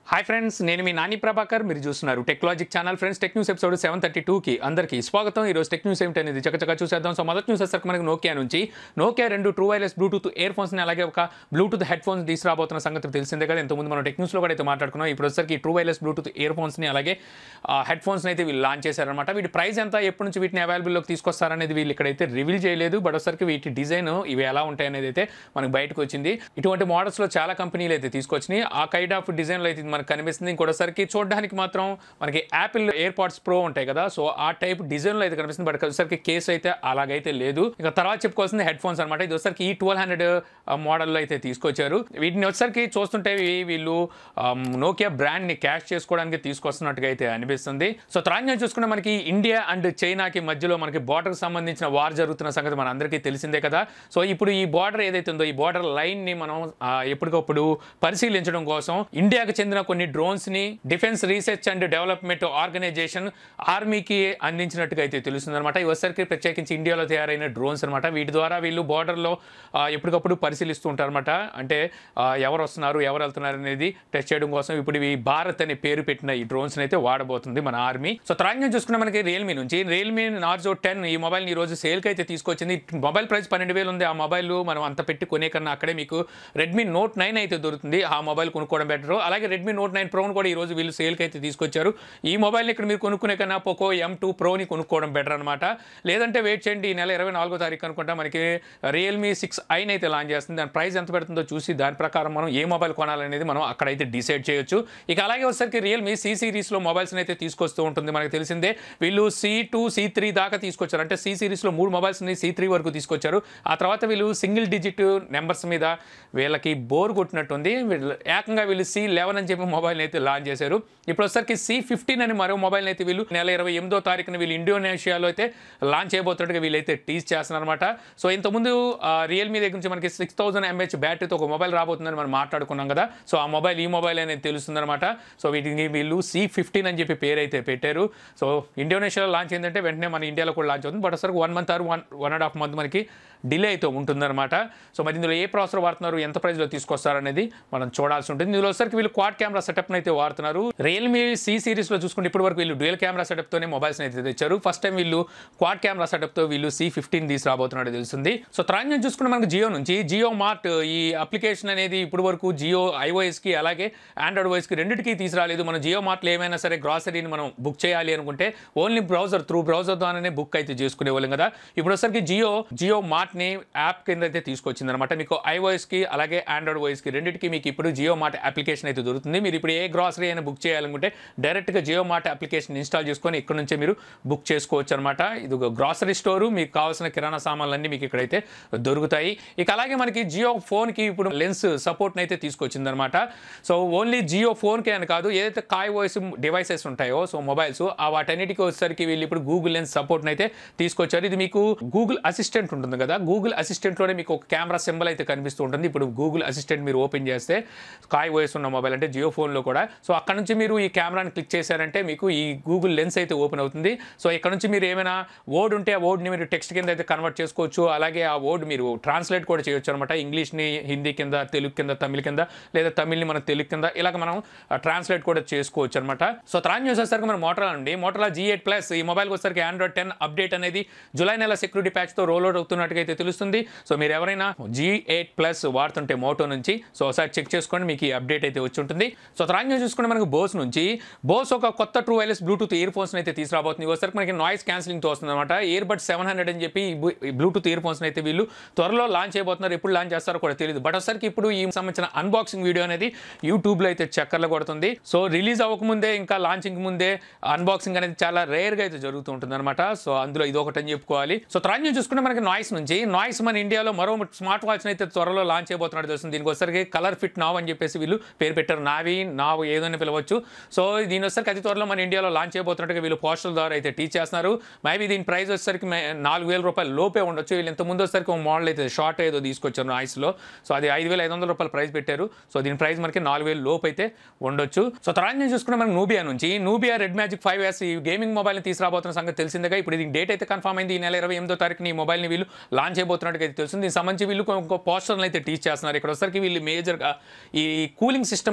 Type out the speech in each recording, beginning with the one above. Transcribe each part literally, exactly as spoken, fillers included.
Hi friends, నేను మీ నాని ప్రభాకర్. మీరు చూస్తున్నారు technologic channel. Friends, tech news episode seven thirty టూకి అందరికీ స్వాగతం. ఈరోజు టెక్ న్యూస్ ఏమిటి అనేది చక్కచక్క చూసేద్దాం. సో మొదటి న్యూస్ వచ్చేసరికి మనకి నోకియా నుంచి నోకియా రెండు ట్రూ వైర్లెస్ బ్లూటూత్ ఇయర్ ఫోన్స్ని అలాగే ఒక బ్లూటూత్ హెడ్ ఫోన్స్ తీసుకురాబోతున్న సంగతి తెలిసిందే కదా. ఇంతకుముందు మనం టెక్ న్యూస్లో కూడా అయితే మాట్లాడుకున్నాం. ఇప్పుడు వచ్చేసరికి ట్రూ వైర్లెస్ బ్లూటూత్ ఇయర్ ఫోన్స్ని అలాగే హెడ్ ఫోన్స్ని అయితే వీళ్ళు లాంచ్ చేశారనమాట. వీటి ప్రైస్ ఎంత, ఎప్పటి నుంచి వీటిని అవైలబుల్లోకి తీసుకొస్తారనేది వీళ్ళు ఇక్కడైతే రివీల్ చేయలేదు. బట్ వచ్చేసరికి వీటి డిజైన్ ఇవి ఎలా ఉంటాయి అనేది అయితే మనకు బయటకు వచ్చింది. ఇటువంటి మోడల్స్లో చాలా కంపెనీలు అయితే తీసుకొచ్చినాయి. ఆ కైండ్ ఆఫ్ డిజైన్లో అయితే మనకు కనిపిస్తుంది. ఇంకోటి సరికి చూడడానికి మాత్రం మనకి యాపిల్ ఎయిర్ పాడ్స్ ప్రో ఉంటాయి కదా, సో ఆ టైప్ డిజైన్ లో అయితే కనిపిస్తుంది. బట్ వచ్చేసరికి కేసు అయితే అలాగైతే లేదు. ఇక తర్వాత చెప్పుకోవాల్సింది హెడ్ ఫోన్స్ అనమాట. ఇది వచ్చేసరికి ఈ ట్వెల్వ్ హండ్రెడ్ మోడల్లో అయితే తీసుకొచ్చారు. వీటిని వచ్చేసరికి చూస్తుంటే వీళ్ళు నోకియా బ్రాండ్ ని క్యాష్ చేసుకోవడానికి తీసుకొస్తున్నట్టుగా అయితే అనిపిస్తుంది. సో త్రాన్యం చూసుకుంటే మనకి ఇండియా అండ్ చైనాకి మధ్యలో మనకి బార్డర్ సంబంధించిన వార్ జరుగుతున్న సంగతి మన అందరికీ తెలిసిందే కదా. సో ఇప్పుడు ఈ బార్డర్ ఏదైతే ఉందో ఈ బార్డర్ లైన్ ని మనం ఎప్పటికప్పుడు పరిశీలించడం కోసం ఇండియాకు చెందిన కొన్ని డ్రోన్స్ ని defence research and development organisation ఆర్మీకి అందించినట్టుగా అయితే తెలుస్తుంది అనమాట. ఈ వచ్చరికి ప్రత్యేకించి ఇండియాలో తయారైన డ్రోన్స్ అనమాట. వీటి ద్వారా వీళ్ళు బార్డర్లో ఎప్పటికప్పుడు పరిశీలిస్తూ ఉంటారు అనమాట. అంటే ఎవరు వస్తున్నారు, ఎవరు వెళ్తున్నారు అనేది టెస్ట్ చేయడం కోసం ఇప్పుడు ఈ భారత్ అనే పేరు పెట్టిన ఈ డ్రోన్స్ అయితే వాడబోతుంది మన ఆర్మీ. సో త్రాన్యం చూసుకున్న మనకి రియల్మీ నుంచి రియల్మీ నార్జో టెన్ ఈ మొబైల్ ఈ రోజు సేల్కి అయితే తీసుకొచ్చింది. మొబైల్ ప్రైస్ పన్నెండు వేలు ఉంది. ఆ మొబైల్ మనం అంత పెట్టి కొనే కన్నా అక్కడే మీకు రెడ్మీ నోట్ నైన్ అయితే దొరుకుతుంది. ఆ మొబైల్ కొనుక్కోవడం బెటర్. అలాగే రెడ్మీ నోట్ నైన్ ప్రోని కూడా ఈ రోజు వీళ్ళు సేల్కి అయితే తీసుకొచ్చారు. ఈ మొబైల్ని ఇక్కడ మీరు కొనుక్కునే కన్నా పోకో ఎం టూ ప్రోని కొనుక్కోవడం బెటర్ అనమాట. లేదంటే వెయిట్ చేయండి, ఈ నెల ఇరవై నాలుగో తారీఖు అనుకుంటా మనకి రియల్మీ సిక్స్ ఐన్ అయితే లాంచ్ చేస్తుంది. దాని ప్రైస్ ఎంత పెడుతుందో చూసి దాని ప్రకారం మనం ఏ మొబైల్ కొనాలనేది మనం అక్కడైతే డిసైడ్ చేయొచ్చు. ఇక అలాగే వచ్చేసరికి రియల్మీ సి సిరీస్లో మొబైల్స్ని అయితే తీసుకొస్తూ ఉంటుంది. మనకు తెలిసిందే వీళ్ళు సి టూ సి త్రీ దాకా తీసుకొచ్చారు. అంటే సి సిరీస్లో మూడు మొబైల్స్ని సి త్రీ వరకు తీసుకొచ్చారు. ఆ తర్వాత వీళ్ళు సింగిల్ డిజిట్ నెంబర్స్ మీద వీళ్ళకి బోర్ కొట్టినట్టుంది. ఏకంగా వీళ్ళు సి లెవెన్ అని చెప్పి మొబైల్ని అయితే లాంచ్ చేశారు. ఇప్పుడు వచ్చరికి సి ఫిఫ్టీన్ అని మరో మొబైల్ అయితే వీళ్ళు నెల ఇరవై ఎనిమిదో తారీఖున వీళ్ళు ఇండోనేషియాలో అయితే లాంచ్ చేయబోతున్నట్టుగా వీళ్ళైతే టీజ్ చేస్తున్నారు అనమాట. సో ఇంతకుముందు రియల్మీ దగ్గర నుంచి మనకి సిక్స్ థౌసండ్ ఎంహెచ్ బ్యాటరీతో ఒక మొబైల్ రాబోతుందని మనం మాట్లాడుకున్నాం కదా. సో ఆ మొబైల్ ఈ మొబైల్ అనేది తెలుస్తుంది అనమాట. సో వీటికి వీళ్ళు సి ఫిఫ్టీన్ అని చెప్పి పేరు అయితే పెట్టారు. సో ఇండోనేషియాలో లాంచ్ ఏంటంటే వెంటనే మన ఇండియాలో కూడా లాంచ్ అవుతుంది. బట్ అసలు one month or one one and half month మనకి డిలే అయితే ఉంటుందన్నమాట. సో మరి ఇందులో ఏ ప్రాసెసర్ వాడుతున్నారు, ఎంత ప్రైస్లో తీసుకొస్తారు అనేది మనం చూడాల్సి ఉంటుంది. ఇందులో వచ్చరికి వీళ్ళు క్వాడ్ కెమెరా సెటప్ని అయితే వాడుతున్నారు. రియల్మీ సి సిరీస్లో చూసుకుంటే ఇప్పటి వరకు వీళ్ళు డ్యూయల్ కెమెరా సెటప్తోనే మొబైల్స్ అయితే తెచ్చారు. ఫస్ట్ టైం వీళ్ళు క్వాడ్ కెమెరా సెటప్తో వీళ్ళు సి ఫిఫ్టీన్ తీసుకురాబోతున్నట్టు తెలుస్తుంది. సో త్రాన్యం చూసుకుంటే మనకు జియో నుంచి జియో మార్ట్ ఈ అప్లికేషన్ అనేది ఇప్పటి వరకు జియో ఐఓఎస్కి అలాగే ఆండ్రాయిడ్ ఓఎస్కి రెండింటికి తీసుకురాలేదు. మనం జియో మార్ట్లో ఏమైనా సరే గ్రాసరీని మనం బుక్ చేయాలి అనుకుంటే ఓన్లీ బ్రౌజర్ త్రూ బ్రౌజర్ ద్వారానే బుక్ అయితే చేసుకునే వాళ్ళం కదా. ఇప్పుడు వచ్చరికి జియో జియో మార్ట్ ని యాప్ కింద అయితే తీసుకొచ్చింది అనమాట. మీకు ఐఓఎస్కి అలాగే ఆండ్రాయిడ్ ఓఎస్కి రెండింటికి మీకు ఇప్పుడు జియో మార్ట్ అప్లికేషన్ అయితే దొరుకుతుంది. మీరు ఇప్పుడు ఏ గ్రాసరీ అయినా బుక్ చేయాలనుకుంటే డైరెక్ట్గా జియో మార్ట్ అప్లికేషన్ ఇన్స్టాల్ చేసుకొని ఇక్కడ నుంచే మీరు బుక్ చేసుకోవచ్చు అనమాట. ఇది ఒక గ్రాసరీ స్టోరు, మీకు కావాల్సిన కిరాణా సామాన్లన్నీ మీకు ఇక్కడైతే దొరుకుతాయి. ఇక అలాగే మనకి జియో ఫోన్కి ఇప్పుడు లెన్స్ సపోర్ట్ని అయితే తీసుకొచ్చింది అనమాట. సో ఓన్లీ జియో ఫోన్కే అని కాదు, ఏదైతే కాయ్ వాయిస్ డివైసెస్ ఉంటాయో సో మొబైల్స్ ఆ వాటన్నిటికీ వచ్చేసరికి వీళ్ళు ఇప్పుడు గూగుల్ లెన్స్ సపోర్ట్ని అయితే తీసుకొచ్చారు. ఇది మీకు గూగుల్ అసిస్టెంట్ ఉంటుంది కదా, గూగుల్ అసిస్టెంట్లోనే మీకు ఒక కెమెరా సింబల్ అయితే కనిపిస్తూ ఉంటుంది. ఇప్పుడు గూగుల్ అసిస్టెంట్ మీరు ఓపెన్ చేస్తే కాయ్ వాయిస్ ఉన్న మొబైల్ అంటే జియో ఫోన్లో కూడా సో అక్కడ నుంచి మీరు ఈ కెమెరాని క్లిక్ చేశారంటే మీకు ఈ గూగుల్ లెన్స్ అయితే ఓపెన్ అవుతుంది. సో ఇక్కడ నుంచి మీరు ఏమైనా వర్డ్ ఉంటే ఆ వర్డ్ని మీరు టెక్స్ట్ కింద అయితే కన్వర్ట్ చేసుకోవచ్చు. అలాగే ఆ వర్డ్ మీరు ట్రాన్స్లేట్ కూడా చేయొచ్చు అనమాట. ఇంగ్లీష్ని హిందీ కింద, తెలుగు కింద, తమిళ కింద, లేదా తమిళ్ని మన తెలుగు కింద ఇలాగ మనం ట్రాన్స్లేట్ కూడా చేసుకోవచ్చు అనమాట. సో త్రాన్ చూసేసరికి మన మోటరోలా అండి మోటరోలా జీ ఎయిట్ ప్లస్ ఈ మొబైల్కి వచ్చేసరికి ఆండ్రాయిడ్ టెన్ అప్డేట్ అనేది జూలై నెల సెక్యూరిటీ ప్యాచ్తో రోల్ అవుట్ అవుతున్నట్టుగా అయితే తెలుస్తుంది. సో మీరు ఎవరైనా జీ ఎయిట్ ప్లస్ వాడుతుంటే మోటో నుంచి సో ఒకసారి చెక్ చేసుకోండి, మీకు ఈ అప్డేట్ అయితే వచ్చి ఉంటుంది. సో త్రాన్యం చూసుకుంటే మనకు బోస్ నుంచి బోస్ ఒక కొత్త true wireless Bluetooth earphones అయితే తీసుకురాబోతుంది. వచ్చరికి మనకి నాయిస్ క్యాన్సిలింగ్తో వస్తుంది అనమాట. ఇయర్ బడ్ సెవెన్ హండ్రెడ్ అని చెప్పి బ్లూటూత్ ఇయర్ ఫోన్స్ అయితే వీళ్ళు త్వరలో లాంచ్ చేయబోతున్నారు. ఎప్పుడు లాంచ్ చేస్తారో కూడా తెలియదు. బట్ ఒకసారికి ఇప్పుడు ఈ సంబంధించిన అన్బాక్సింగ్ వీడియో అనేది యూట్యూబ్లో అయితే చక్కర్లు కొడుతుంది. సో రిలీజ్ అవ్వకముందే ఇంకా లాంచింగ్ ముందే అన్బాక్సింగ్ అనేది చాలా రేర్గా అయితే జరుగుతూ ఉంటుంది అనమాట. సో అందులో ఇది ఒకటి అని చెప్పుకోవాలి. సో త్రాన్యం చూసుకుంటే మనకి నాయిస్ నుంచి నాయిస్ మన ఇండియాలో మరో స్మార్ట్ వాచ్ అయితే త్వరలో లాంచ్ చేయబోతున్నట్టు తెలుస్తుంది. దీనికి వచ్చరికి కలర్ ఫిట్ నావ్ అని చెప్పేసి వీళ్ళు పేరు పెట్టారు. నావి నావ్ ఏదైనా పిలవచ్చు. సో దీని వచ్చరికి అతి త్వరలో మన ఇండియాలో లాంచ్ చేయబోతున్నట్టుగా వీళ్ళు పోస్టల్ ద్వారా అయితే టీచ్ చేస్తున్నారు. మేబీ దీని ప్రైస్ వచ్చేసరికి నాలుగు వేల రూపాయలు లోపే ఉండొచ్చు. వీళ్ళు ఇంత ముందు వచ్చరికి ఒక మోడల్ అయితే షార్ట్ ఏదో తీసుకొచ్చారు నాయిస్లో. సో అది ఐదు వేల ఐదు వందల రూపాయలు ప్రైస్ పెట్టారు. సో దీని ప్రైస్ మనకి నాలుగు వేలు లోపు అయితే ఉండొచ్చు. సో త్రాన్యం చూసుకుంటే మనకి నూబియా నుంచి Nubia Red Magic five S ఈ గేమింగ్ మొబైల్ని తీసుకురాబోతున్న సంగతి తెలిసిందిగా. ఇప్పుడు ఇది డేట్ అయితే కన్ఫర్మ్ అయింది. ఈ నెల ఇరవై ఎనిమిదో తారీఖుని ఈ మొబైల్ని వీళ్ళు లాంచ్ చేయబోతున్నట్టుగా అయితే తెలుస్తుంది. దీనికి సంబంధించి వీళ్ళు పోస్టర్లు అయితే టీచ్ చేస్తున్నారు. ఇక్కడ వచ్చరికి వీళ్ళు మేజర్గా ఈ కూలింగ్ సిస్టమ్ అయితే వీళ్ళు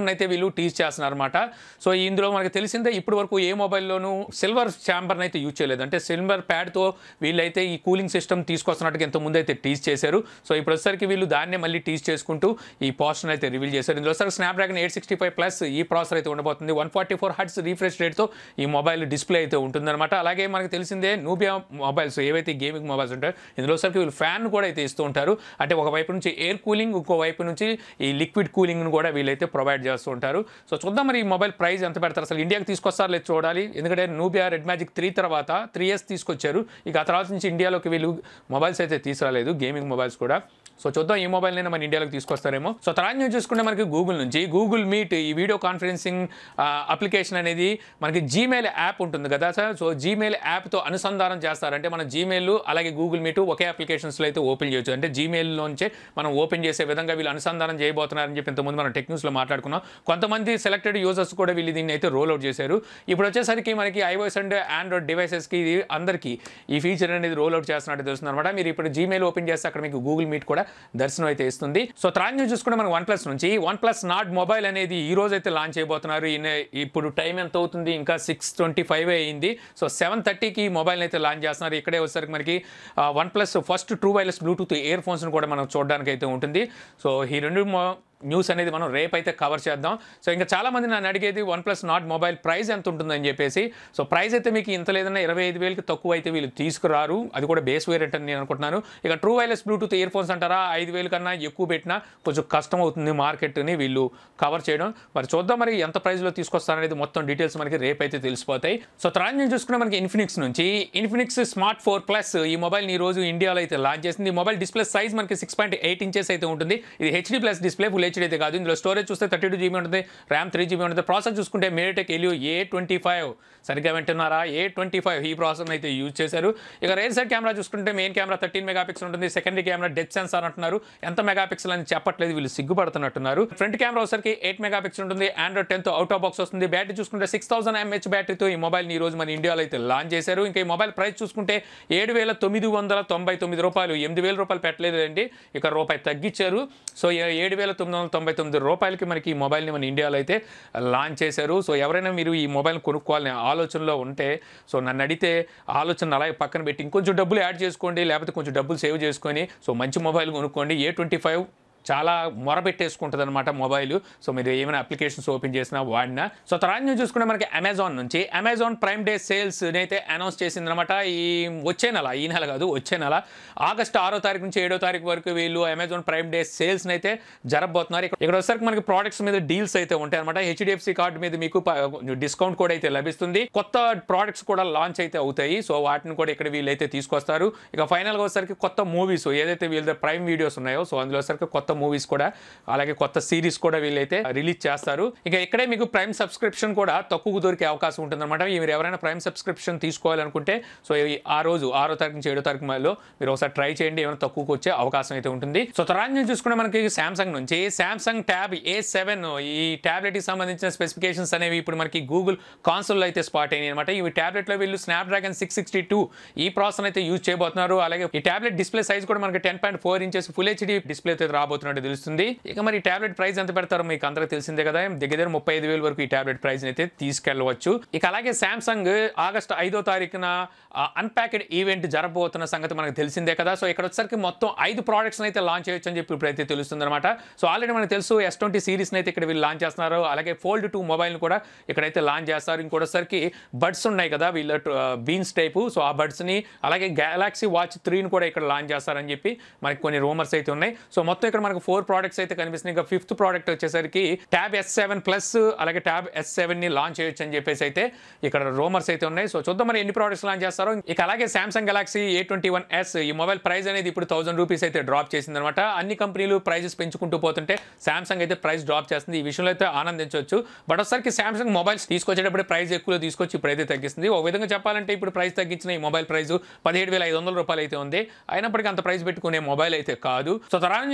వీళ్ళు టీజ్ చేస్తున్నారన్నమాట. సో ఇందులో మనకు తెలిసిందే ఇప్పటి వరకు ఏ మొబైల్లోనూ సిల్వర్ ఛాంబర్ని అయితే యూజ్ చేయలేదు. అంటే సిల్వర్ ప్యాడ్తో వీళ్ళైతే ఈ కూలింగ్ సిస్టమ్ తీసుకొస్తున్నట్టుగా ఇంత ముందు అయితే టీజ్ చేశారు. సో ఇప్పుడు వచ్చేసరికి వీళ్ళు దాన్నే మళ్ళీ టీజ్ చేసుకుంటూ ఈ పోస్టర్ అయితే రివీల్ చేశారు. ఇందులో వచ్చేసరికి Snapdragon eight sixty five plus ఈ ప్రాసెసర్ అయితే ఉండబోతుంది. One forty four hertz refresh రేట్తో ఈ మొబైల్ డిస్ప్లే అయితే ఉంటుందన్నమాట. అలాగే మనకు తెలిసిందే నూబియా మొబైల్స్ ఏవైతే గేమింగ్ మొబైల్స్ ఉంటాయో ఇందులో వచ్చేసరికి వీళ్ళు ఫ్యాన్ కూడా అయితే ఇస్తూ ఉంటారు. అంటే ఒక వైపు నుంచి ఎయిర్ కూలింగ్, ఇంకో వైపు నుంచి ఈ లిక్విడ్ కూలింగ్ను కూడా వీళ్ళైతే ప్రొవైడ్ చేస్తూ ఉంటారు. సో చూద్దాం మరి ఈ మొబైల్ ప్రైస్ ఎంత పెడతారు, అసలు ఇండియాకి తీసుకొస్తారు లేదు చూడాలి. ఎందుకంటే నూబియా రెడ్ మ్యాజిక్ త్రీ తర్వాత త్రీ ఇయర్స్ తీసుకొచ్చారు. ఇక ఆ తర్వాత నుంచి ఇండియాలోకి వీళ్ళు మొబైల్స్ అయితే తీసుకురాలేదు, గేమింగ్ మొబైల్స్ కూడా. సో చూద్దాం ఈ మొబైల్ నేను మన ఇండియాలోకి తీసుకొస్తారేమో. సో తర్వాత న్యూస్ చూసుకుంటే మనకి గూగుల్ నుంచి గూగుల్ మీట్ ఈ వీడియో కాన్ఫరెన్సింగ్ అప్లికేషన్ అనేది మనకి జీమెయిల్ యాప్ ఉంటుంది కదా సార్. సో జీమెయిల్ యాప్తో అనుసంధానం చేస్తారంటే మన జీమెయిల్ అలాగే గూగుల్ మీట్ ఒకే అప్లికేషన్స్లో అయితే ఓపెన్ చేయొచ్చు. అంటే జీమెయిల్లోంచే మనం ఓపెన్ చేసే విధంగా వీళ్ళు అనుసంధానం చేయబోతున్నారని చెప్పి ఇంతకుముందు మనం టెక్న్యూస్లో మాట్లాడుకున్నాం. కొంతమంది సెలెక్టెడ్ యూజర్స్ కూడా వీళ్ళు దీన్ని అయితే రోల్ అవుట్ చేశారు. ఇప్పుడు వచ్చేసరికి మనకి ఐఓఎస్ అండ్ ఆండ్రాయిడ్ డివైసెస్కి ఇది అందరికీ ఈ ఫీచర్ అనేది రోల్ అవుట్ చేస్తున్నట్టు తెలుస్తుంది అనమాట. మీరు ఇప్పుడు జీమెయిల్ ఓపెన్ చేస్తే అక్కడ మీకు గూగుల్ మీట్ కూడా దర్శనం అయితే ఇస్తుంది. సో త్రాన్ న్యూస్ చూసుకుంటే మనకి వన్ ప్లస్ నుంచి వన్ ప్లస్ నాట్ మొబైల్ అనేది ఈ రోజు అయితే లాంచ్ అయిపోతున్నారు. ఇప్పుడు టైం ఎంత అవుతుంది, ఇంకా సిక్స్ ట్వంటీ ఫైవ్ అయింది. సో సెవెన్ థర్టీకి మొబైల్ అయితే లాంచ్ చేస్తున్నారు. ఇక్కడే వచ్చేసరికి మనకి OnePlus first true wireless Bluetooth ear ఫోన్స్ని కూడా మనం చూడడానికి అయితే ఉంటుంది. సో ఈ రెండు న్యూస్ అనేది మనం రేపు అయితే కవర్ చేద్దాం. సో ఇంకా చాలామంది నన్ను అడిగేది OnePlus Nord mobile price ఎంత ఉంటుందని చెప్పేసి. సో ప్రైస్ అయితే మీకు ఇంత లేదన్నా ఇరవై ఐదు వేలకి తక్కువ అయితే వీళ్ళు తీసుకురారు. అది కూడా బేస్ వేరియంట్ అని నేను అనుకుంటున్నాను. ఇక true wireless Bluetooth earphones అంటారా, ఐదు వేల కన్నా ఎక్కువ పెట్టినా కొంచెం కష్టం అవుతుంది మార్కెట్ని వీళ్ళు కవర్ చేయడం. మరి చూద్దాం మరి ఎంత ప్రైస్లో తీసుకొస్తారనేది మొత్తం డీటెయిల్స్ మనకి రేపు అయితే తెలిసిపోతాయి. సో తర్వాత నేను చూసుకున్నా మనకి ఇన్ఫినిక్స్ నుంచి ఇన్ఫినిక్స్ స్మార్ట్ ఫోర్ ప్లస్ ఈ మొబైల్ని ఈ రోజు ఇండియాలో అయితే లాంచ్ చేసింది. ఈ మొబైల్ డిస్ప్లే సైజ్ మనకి సిక్స్ పాయింట్ ఎయిట్ ఇంచెస్ అయితే ఉంటుంది. ఇది HD plus display, full HD అయితే కాదు. ఇందులో స్టోరేజ్ చూస్తే థర్టీ టూ జీబీ ఉంటుంది, ర్యామ్ త్రీ జీబీ ఉంటుంది. ప్రాసెసర్ చూసుకుంటే MediaTek Helio A twenty five సరిగ్గా వింటున్నారా, ఏ ట్వంటీ ఫైవ్ ఈ ప్రాసెసర్ అయితే యూజ్ చేశారు. ఇక రేర్ సైడ్ కెమెరా చూసుకుంటే main camera thirteen megapixel ఉంటుంది. సెకండరీ కెమెరా డెప్త్ సెన్సార్ అంటున్నారు. ఎంత మెగా పిక్సెల్ అని చెప్పట్లేదు, వీళ్ళు సిగ్గుపడుతున్నట్టున్నారు. ఫ్రంట్ కెమెరా వచ్చరికి ఎయిట్ మెగా పిక్సెల్ ఉంటుంది. Android ten out of box వస్తుంది. బ్యాటరీ చూసుకుంటే సిక్స్ థౌసండ్ ఎంహెచ్ బ్యాటరీతో ఈ మొబైల్ ఈ రోజు మన ఇండియాలో అయితే లాంచ్ చేశారు. ఇంకా ఈ మొబైల్ ప్రైస్ చూసుకుంటే ఏడు వేల తొమ్మిది వందల తొంభై తొమ్మిది రూపాయలు, ఎనిమిది వేల రూపాయలు పెట్టలేదు అండి, ఇక రూపాయి తగ్గించారు. సో ఏడు వేల తొమ్మిది వందల తొంభై తొమ్మిది రూపాయలకి మనకి ఈ మొబైల్ని మన ఇండియాలో అయితే లాంచ్ చేశారు. సో ఎవరైనా మీరు ఈ మొబైల్ కొనుక్కోవాలనే ఆలోచనలో ఉంటే సో నన్ను అడిగితే ఆలోచన అలాగే పక్కన పెట్టి ఇంకొంచెం డబ్బులు యాడ్ చేసుకోండి, లేకపోతే కొంచెం డబ్బులు సేవ్ చేసుకొని సో మంచి మొబైల్ కొనుక్కోండి. ఏ ట్వంటీ ఫైవ్ చాలా మొరబెట్టేసుకుంటుంది అనమాట మొబైల్. సో మీరు ఏమైనా అప్లికేషన్స్ ఓపెన్ చేసినా వాడినా. సో తర్వాత న్యూస్ చూసుకుంటే మనకి అమెజాన్ నుంచి అమెజాన్ ప్రైమ్ డే సేల్స్ అయితే అనౌన్స్ చేసింది అనమాట. ఈ వచ్చే నెల, ఈ నెల కాదు వచ్చే నెల ఆగస్టు ఆరో తారీఖు నుంచి ఏడో తారీఖు వరకు వీళ్ళు అమెజాన్ ప్రైమ్ డే సేల్స్ని అయితే జరగబోతున్నారు. ఇక్కడ వచ్చేసరికి మనకి ప్రోడక్ట్స్ మీద డీల్స్ అయితే ఉంటాయి అనమాట. హెచ్డిఎఫ్సి కార్డు మీద మీకు డిస్కౌంట్ కూడా అయితే లభిస్తుంది. కొత్త ప్రోడక్ట్స్ కూడా లాంచ్ అయితే అవుతాయి. సో వాటిని కూడా ఇక్కడ వీళ్ళైతే తీసుకొస్తారు. ఇక ఫైనల్గా వచ్చేసరికి కొత్త మూవీస్ ఏదైతే వీళ్ళ ప్రైమ్ వీడియోస్ ఉన్నాయో సో అందులో వచ్చేసరికి కొత్త మూవీస్ కూడా అలాగే కొత్త సిరీస్ కూడా వీళ్ళైతే రిలీజ్ చేస్తారు. ఇక ఇక్కడే మీకు ప్రైమ్ సబ్స్క్రిప్షన్ కూడా తక్కువ దొరికే అవకాశం ఉంటుందన్నమాట. మీరు ఎవరైనా ప్రైమ్ సబ్స్క్రిప్షన్ తీసుకోవాలనుకుంటే సో ఆ రోజు ఆరో తారీఖు నుంచి ఏడో తారీఖు మధ్యలో మీరు ఒకసారి ట్రై చేయండి, ఏమైనా తక్కువకి వచ్చే అవకాశం అయితే ఉంటుంది. సో తర్వాత నుంచి చూసుకుంటే మనకి శాంసంగ్ నుంచి శాంసంగ్ ట్యాబ్ ఏ సెవెన్ ఈ ట్యాబ్లెట్కి సంబంధించిన స్పెసిఫికేషన్స్ అనేవి ఇప్పుడు మనకి గూగుల్ కాన్సోల్లో అయితే స్పాట్ అయినాయి అనమాట. ఈ ట్యాబ్లెట్లో వీళ్ళు స్నాప్డ్రాగన్ సిక్స్ సిక్స్టీ టూ ఈ ప్రాసెసర్ అయితే యూజ్ చేయబోతున్నారు. అలాగే ఈ ట్యాబ్లెట్ డిస్ప్లే సైజ్ కూడా మనకి ten point four inches full HD display అయితే రాబోతున్నట్టు తెలుస్తుంది. ఇక మరి టాబ్లెట్ ప్రైస్ ఎంత పెడతారో మీకు అందరికీ తెలిసిందే కదా, దగ్గర దగ్గర ముప్పై ఐదు వేల వరకు ఈ టాబ్లెట్ ప్రైస్ అయితే తీసుకెళ్లవచ్చు. ఇక అలాగే శాంసంగ్ ఆగస్టు ఐదో తారీఖున అన్ప్యాక్డ్ ఈవెంట్ జరగబోతున్న సంగతి మనకు తెలిసిందే కదా. సో ఇక్కడ వచ్చరికి మొత్తం ఐదు ప్రోడక్ట్స్ అయితే లాంచ్ చేయొచ్చు అని చెప్పి ఇప్పుడైతే తెలుస్తుంది అనమాట. సో ఆల్రెడీ మనకు తెలుసు ఎస్ ట్వంటీ సిరీస్ని అయితే ఇక్కడ వీళ్ళు లాంచ్ చేస్తున్నారు. అలాగే ఫోల్డ్ టూ మొబైల్ని కూడా ఇక్కడైతే లాంచ్ చేస్తారు. ఇంకోటిసరికి బడ్స్ ఉన్నాయి కదా వీళ్ళ బీన్స్ టైపు, సో ఆ బడ్స్ని అలాగే గెలాక్సీ వాచ్ త్రీని కూడా ఇక్కడ లాంచ్ చేస్తారని చెప్పి మనకి కొన్ని రూమర్స్ అయితే ఉన్నాయి. సో మొత్తం ఇక్కడ మనకు ఫోర్ ప్రోడక్ట్స్ అయితే కనిపిస్తున్నాయి. ఇంకా ఫిఫ్త్ ప్రోడక్ట్ వచ్చేసరికి ట్యాబ్ ఎస్ సెవెన్ ప్లస్ అలాగే ట్యాబ్ ఎస్ సెవెన్ ని లాంచ్ చేయొచ్చు అని చెప్పేసి అయితే ఇక్కడ రూమర్స్ అయితే ఉన్నాయి. సో చూద్దాం మరి ఎన్ని ప్రోడక్ట్స్ లాంచ్ చేస్తారో. ఇక అలాగే Samsung Galaxy A twenty one S ఈ మొబైల్ ప్రైస్ అనేది ఇప్పుడు థౌసండ్ రూపీస్ అయితే డ్రాప్ చేసింది అనమాట. అన్ని కంపెనీలు ప్రైజెస్ పెంచుకుంటూ పోతుంటే సామ్సంగ్ అయితే ప్రైస్ డ్రాప్ చేస్తుంది. ఈ విషయంలో అయితే ఆనందించవచ్చు. బట్ ఒకసారికి సామ్సంగ్ మొబైల్స్ తీసుకొచ్చేటప్పుడు ప్రైస్ ఎక్కువ తీసుకొచ్చి ఇప్పుడైతే తగ్గిస్తుంది. ఒక విధంగా చెప్పాలంటే ఇప్పుడు ప్రైస్ తగ్గించిన ఈ మొబైల్ ప్రైస్ పదిహేడు వేల ఐదు వందల రూపాయలు అయితే ఉంది. అయినప్పటికీ అంత ప్రైస్ పెట్టుకునే మొబైల్ అయితే కాదు. సో తర్వాత నుంచి చూసుకుంటే మనకి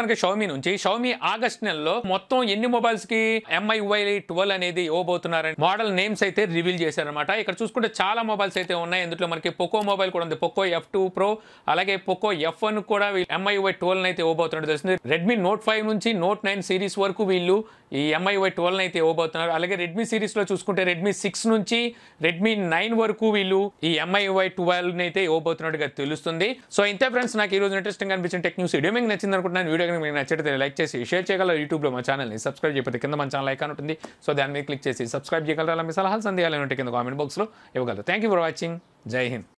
మనకి షామీ నుంచి షామీ ఆగస్ట్ నెలలో మొత్తం ఎన్ని మొబైల్స్ కి ఎంఐ వై ట్వెల్వ్ అనేది ఇవ్వబోతున్నారని మోడల్ నేమ్స్ అయితే రివీల్ చేశారనమాట. ఇక్కడ చూసుకుంటే చాలా మొబైల్స్ అయితే ఉన్నాయి. ఇందులో మనకి పోకో మొబైల్ కూడా ఉంది, పోకో ఎఫ్ టూ ప్రో, అలాగే పోకో ఎఫ్ వన్ కూడా ఎంఐ వై ట్వెల్వ్ అయితే ఇవ్వబోతున్నట్టు తెలుస్తుంది. రెడ్మీ నోట్ ఫైవ్ నుంచి నోట్ నైన్ సిరీస్ వరకు వీళ్ళు ఈ ఎంఐ వై ట్వెల్వ్ అయితే ఇవ్వబోతున్నారు. అలాగే రెడ్మీ సిరీస్ లో చూసుకుంటే రెడ్మీ సిక్స్ నుంచి రెడ్మీ నైన్ వరకు వీళ్ళు ఈ ఎంఐ వై ట్వెల్వ్ అయితే ఇవ్వబోతున్నట్టుగా తెలుస్తుంది. సో ఇంతే ఫ్రెండ్స్, నాకు ఈ రోజు ఇంట్రెస్టింగ్ అనిపించిన టెక్ న్యూస్ వీడియో మీకు నచ్చింది అనుకుంటున్నాను. వీడియో కనుక మీకు నచ్చితే లైక్ చేసి షేర్ చేయగలరు. యూట్యూబ్లో మా ఛానల్ని సబ్స్క్రైబ్ చేయకపోతే కింద మన ఛానల్ ఐకాన్ ఉంటుంది, సో దాని మీద క్లిక్ చేసి సబ్స్క్రైబ్ చేయగలరు. అలా మీ సలహాలు సందేహాలు ఉంటే కింద కామెంట్ బాక్స్లో ఇవ్వగలరు. Thank you for watching. Jai Hind.